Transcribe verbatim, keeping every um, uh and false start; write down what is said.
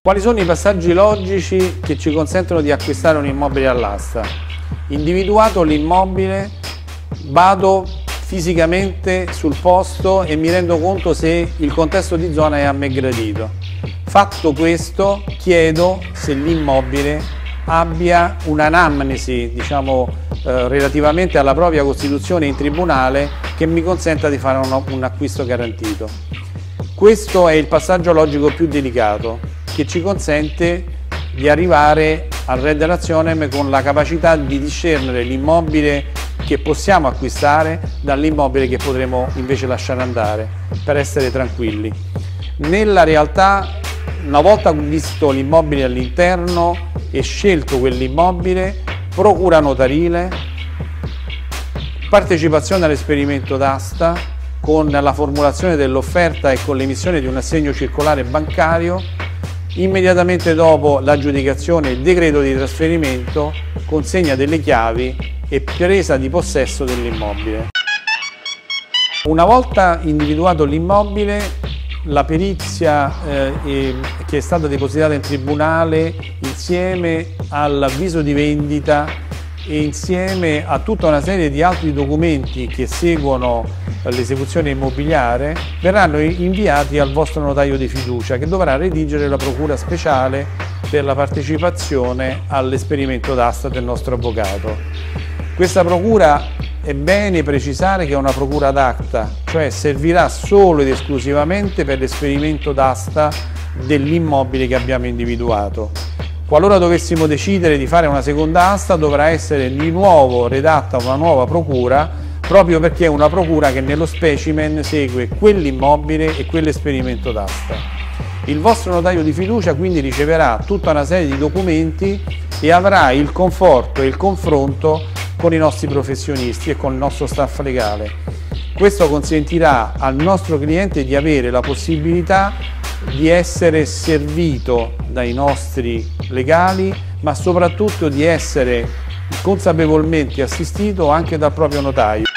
Quali sono i passaggi logici che ci consentono di acquistare un immobile all'asta? Individuato l'immobile, vado fisicamente sul posto e mi rendo conto se il contesto di zona è a me gradito. Fatto questo, chiedo se l'immobile abbia un'anamnesi, diciamo, eh, relativamente alla propria costituzione in tribunale che mi consenta di fare un, un acquisto garantito. Questo è il passaggio logico più delicato, che ci consente di arrivare al Red Razionem con la capacità di discernere l'immobile che possiamo acquistare dall'immobile che potremo invece lasciare andare, per essere tranquilli. Nella realtà, una volta visto l'immobile all'interno e scelto quell'immobile, procura notarile, partecipazione all'esperimento d'asta con la formulazione dell'offerta e con l'emissione di un assegno circolare bancario, immediatamente dopo l'aggiudicazione e il decreto di trasferimento, consegna delle chiavi e presa di possesso dell'immobile. Una volta individuato l'immobile, la perizia eh, che è stata depositata in tribunale insieme all'avviso di vendita e insieme a tutta una serie di altri documenti che seguono l'esecuzione immobiliare verranno inviati al vostro notaio di fiducia, che dovrà redigere la procura speciale per la partecipazione all'esperimento d'asta del nostro avvocato. Questa procura è bene precisare che è una procura ad acta, cioè servirà solo ed esclusivamente per l'esperimento d'asta dell'immobile che abbiamo individuato. Qualora dovessimo decidere di fare una seconda asta, dovrà essere di nuovo redatta una nuova procura, proprio perché è una procura che nello specimen segue quell'immobile e quell'esperimento d'asta. Il vostro notaio di fiducia quindi riceverà tutta una serie di documenti e avrà il conforto e il confronto con i nostri professionisti e con il nostro staff legale. Questo consentirà al nostro cliente di avere la possibilità di essere servito dai nostri legali, ma soprattutto di essere consapevolmente assistito anche dal proprio notaio.